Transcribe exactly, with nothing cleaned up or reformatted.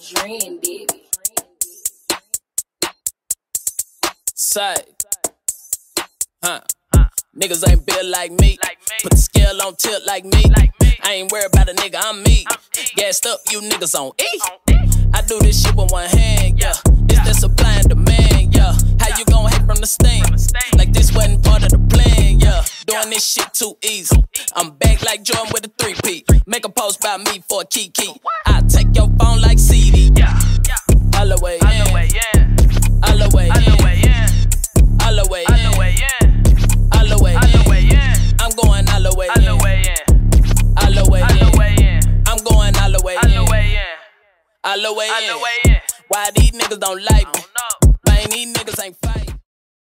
Dream, baby. Say, huh? Niggas ain't built like me. Put the scale on tilt like me. I ain't worried about a nigga, I'm me. Gassed up, you niggas on E. I do this shit with one hand, yeah. It's the supply and demand, yeah. How you gon' hate from the stand? Like this wasn't part of the plan, yeah. Doing this shit too easy. I'm back like Jordan with a three-peat. Make a post about me for a kiki. I take your phone like C D. All the way in. All the way in. All the way in. All the way in. I'm going all the way in. All the way in. I'm going all the way in. All the way in. Why these niggas don't like me? Man, these niggas ain't fighting.